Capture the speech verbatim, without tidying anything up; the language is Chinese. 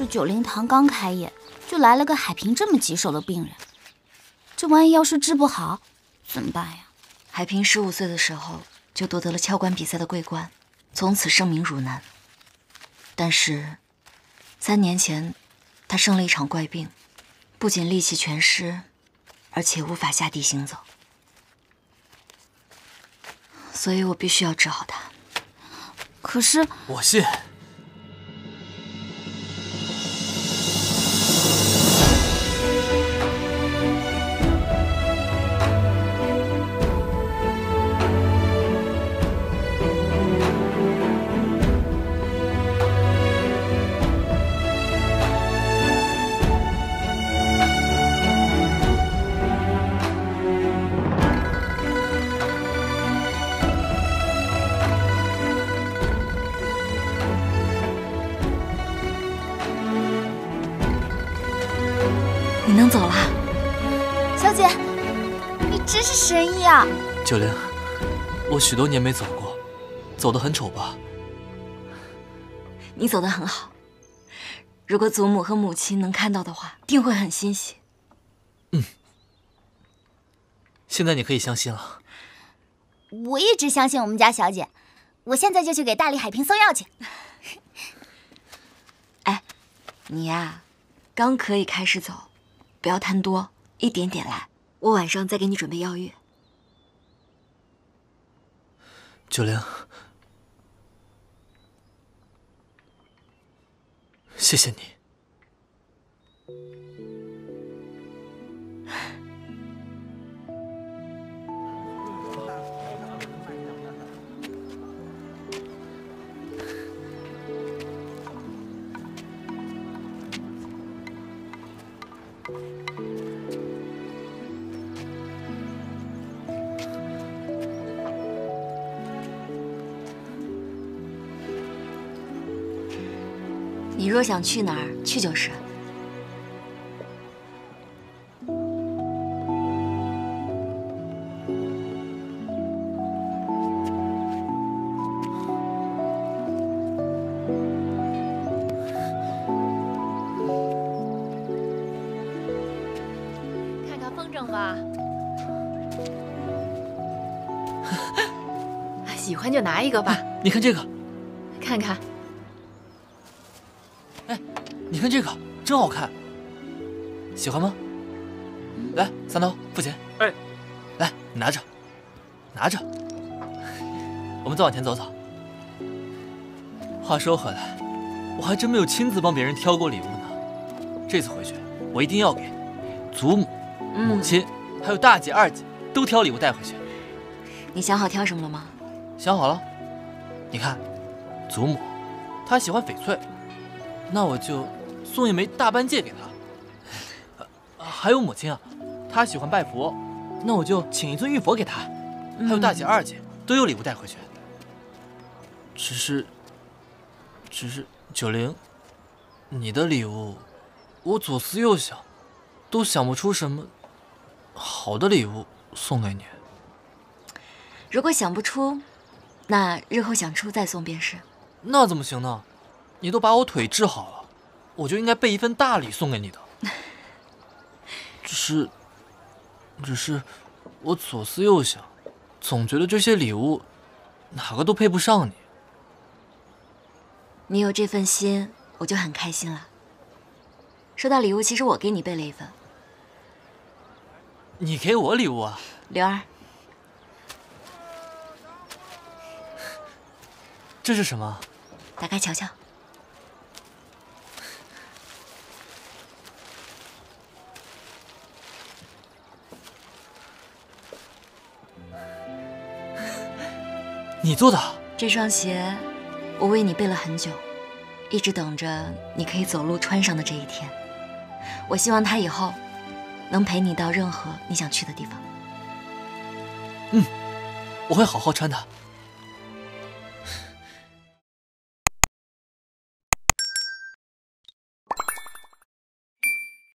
九灵堂刚开业，就来了个海平这么棘手的病人，这万一要是治不好，怎么办呀？ 海平十五岁的时候就夺得了敲关比赛的桂冠，从此声名汝南。但是，三年前，他生了一场怪病，不仅力气全失，而且无法下地行走。所以我必须要治好他。 可是我信。 你能走了， 小姐，你真是神医啊！ 九灵，我许多年没走过，走得很丑吧？ 你走得很好。如果祖母和母亲能看到的话，定会很欣喜。 嗯，现在你可以相信了。 我一直相信我们家小姐，我现在就去给大力海平送药去。 哎，你呀，刚可以开始走。不要贪多，一点点来。我晚上再给你准备药浴。 九灵，谢谢你。 你若想去哪儿，去就是。 看看风筝吧，喜欢就拿一个吧。 你看这个， 看看。 你看这个真好看，喜欢吗？来，三刀付钱。 哎， 来，你拿着，拿着。我们再往前走走。话说回来，我还真没有亲自帮别人挑过礼物呢。这次回去，我一定要给祖母、母亲，还有大姐、二姐都挑礼物带回去。 你想好挑什么了吗？ 想好了。你看，祖母她喜欢翡翠，那我就送一枚大半戒给她。还有母亲啊，她喜欢拜佛，那我就请一尊玉佛给她。还有大姐、二姐都有礼物带回去。只是，只是九灵，你的礼物，我左思右想，都想不出什么好的礼物送给你。 如果想不出，那日后想出再送便是。 那怎么行呢？你都把我腿治好了，我就应该备一份大礼送给你的。只是，只是，我左思右想，总觉得这些礼物哪个都配不上你。 你有这份心，我就很开心了。说到礼物，其实我给你备了一份。 你给我礼物啊？ 刘儿， 这是什么？ 打开瞧瞧。 你做的？ 这双鞋，我为你备了很久，一直等着你可以走路穿上的这一天。我希望它以后能陪你到任何你想去的地方。 嗯，我会好好穿它。